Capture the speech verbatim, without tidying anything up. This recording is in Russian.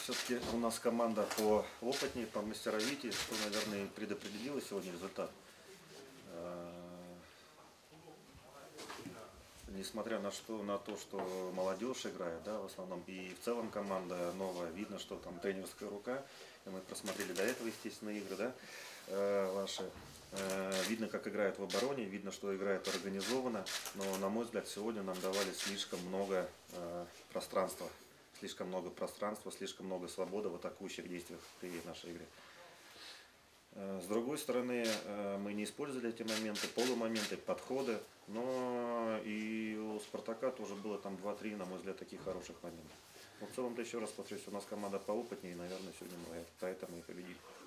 все-таки у нас команда по опытнее, по мастеровитее, что, наверное, предопределило сегодня результат. Несмотря на, что, на то, что молодежь играет, да, в основном, и в целом команда новая, видно, что там тренерская рука, и мы просмотрели до этого, естественно, игры, да, э, ваши, э, видно, как играют в обороне, видно, что играют организованно, но, на мой взгляд, сегодня нам давали слишком много э, пространства, слишком много пространства, слишком много свободы в атакующих действиях при нашей игре. С другой стороны, мы не использовали эти моменты, полумоменты, подходы, но и у Спартака тоже было там два-три, на мой взгляд, таких хороших моментов. Но в целом-то, еще раз повторюсь, у нас команда поопытнее, и, наверное, сегодня мы поэтому и победили.